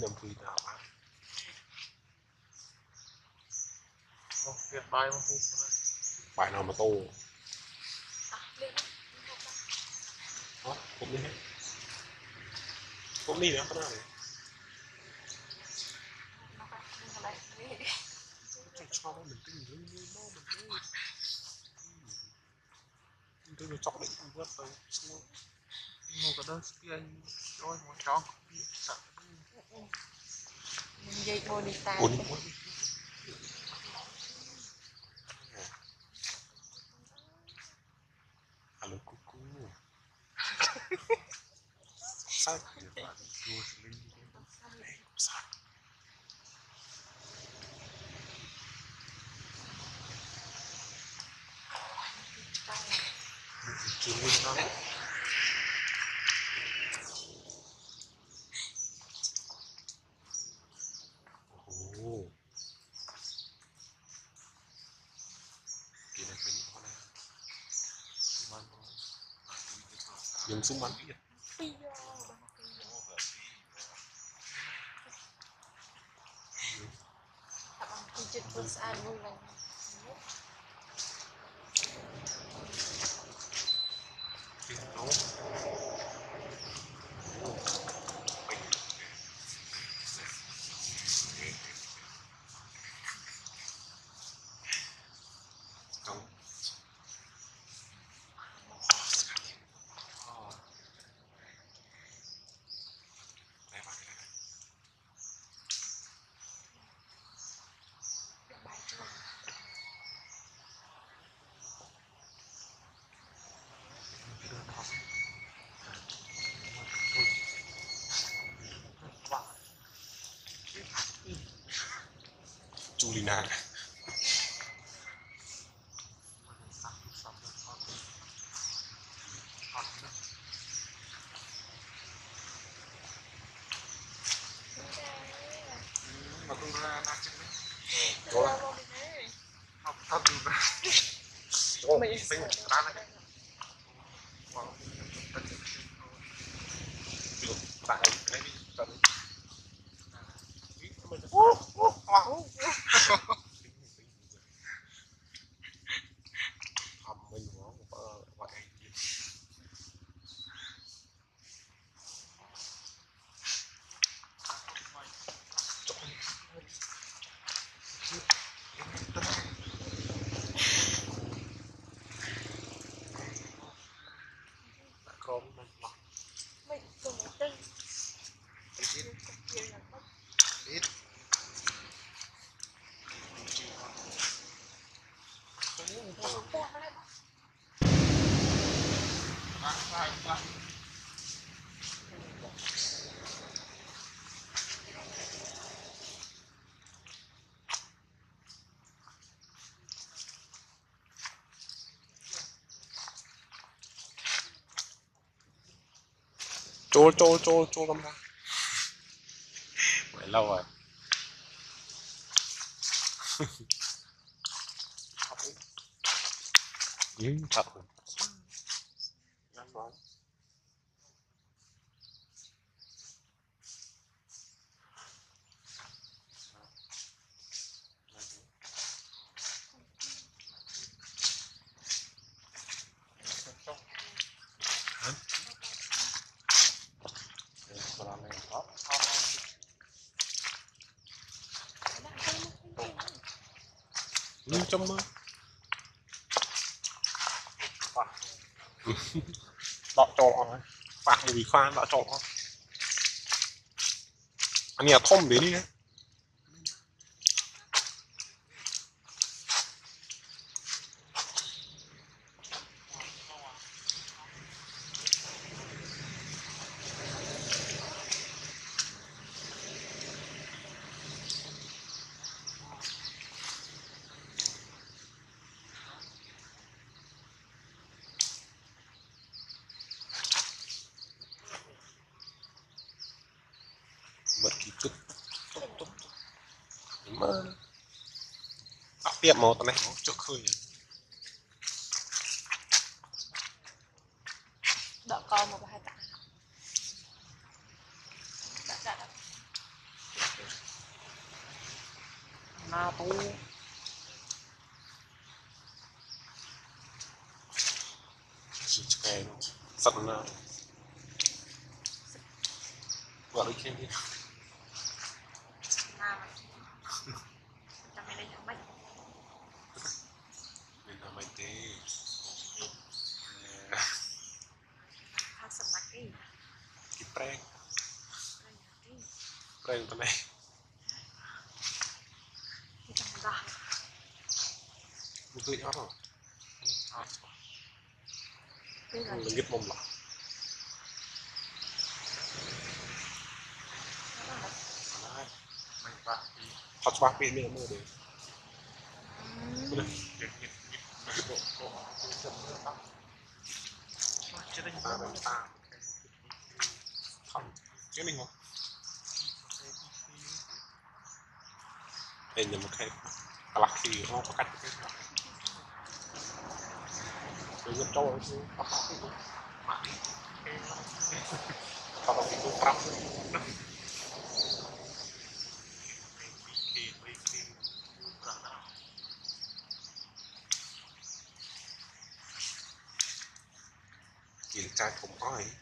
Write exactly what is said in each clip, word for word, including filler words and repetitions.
nhầm vì nào á một việc bài mà hụt bài nào mà tô đó cũng đi hết cũng đi nữa cái nào này cho nó mình tin với như nó mình đi tôi được chọc định không vớt tới một cái đơn kia rồi một chó mình dây bôi đi tay alo cucu sao vậy bạn tôi linh sao chú linh nó ồ kỳ này mình có này dùng súng bắn biết Chụp bớt ăn vui lòng Julina mà tôi ra nát chân đấy đó học thật từ ra mình mình ra này tại cái đi tận hầm mình nó gọi con mình lọc mình dùng một tinh ít ít trôi trôi trôi trôi cầm ra phải lâu rồi ừ, thật rồi như trong mơ đọ trọ này phạt mùi khoan đọ trọ anh nhà thông đến đi đấy bật ký chút tốt tốt mà đặc biệt màu tao này nó trước khơi đỡ con một hai tạ đã đã đã na tu cái sẵn nào gọi đi thêm đi Nam Nam này là mấy mình làm mấy tí Hãy subscribe cho kênh Ghiền cái prank Mì Gõ prank tao này Để không bỏ lỡ mình tươi nhót rồi những video mình nghịch mồm lắm hot spot pin mình mua được chưa đánh ta đánh ta không chứ mình không đây là một cái lạc thì không có cách cái tôi rất trâu chứ không có cái mà đi không có cái tôi trap chỉ trai cũng có ấy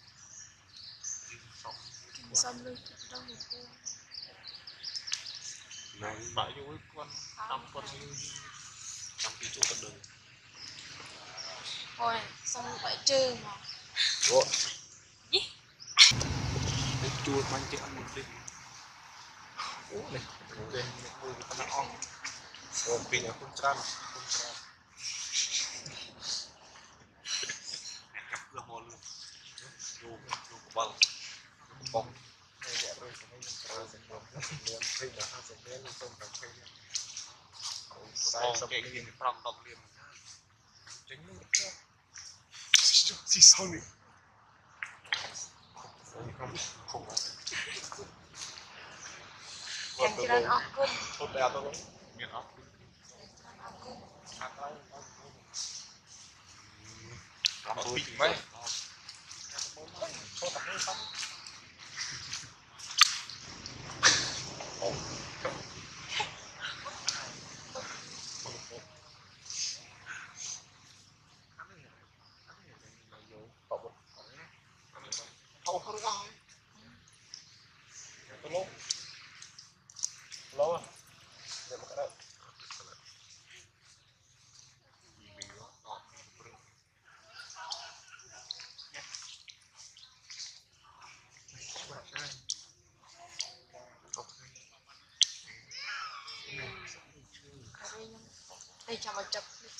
Kim Son lưu đâu một cô này bảo với con năm con trong cái chỗ tận đường thôi xong phải trừ mà rồi gì cái chua bánh chứ ăn một đi ủa này đây mùi của nó on rồi pin là không tràn không tràn cặp cửa mòn luôn vô vô băng bông này đẹp rồi cái này mình sẽ làm liền pin là hai sẽ lên xong cà phê sai xong cái gì from đồng liền chính nó mất gì sao này không không Yang kira aku tốt đẹp thôi miền ốc làm tôi thì mấy không không rồi tôi lâu lâu à để một cái đấy đây cho mà chụp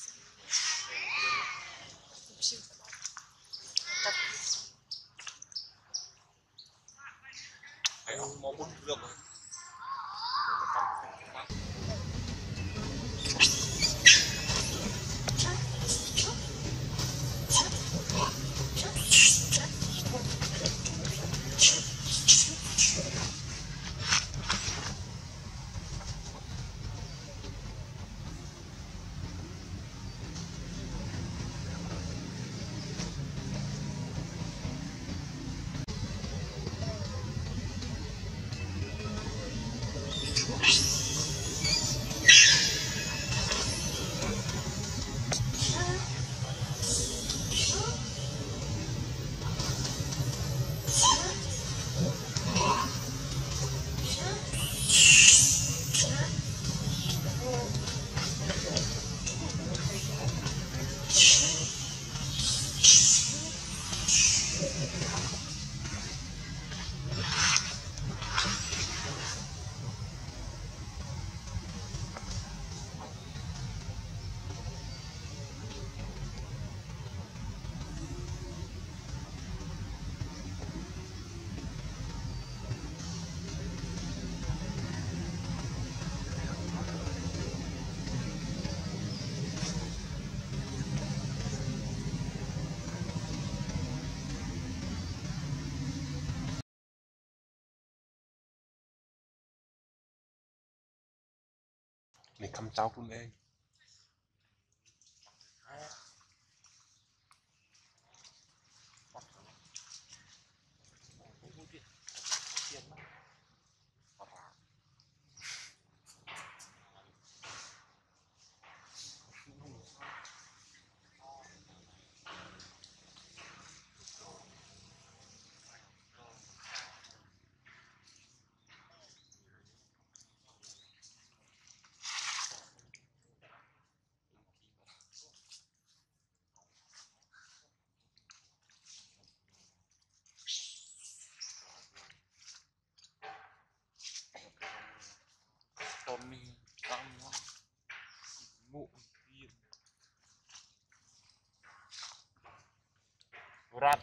chụp chụp hãy không mong muốn được rồi mình cầm cháu luôn em Reap.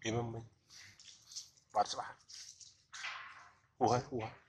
tìm mình bật sao ủa ủa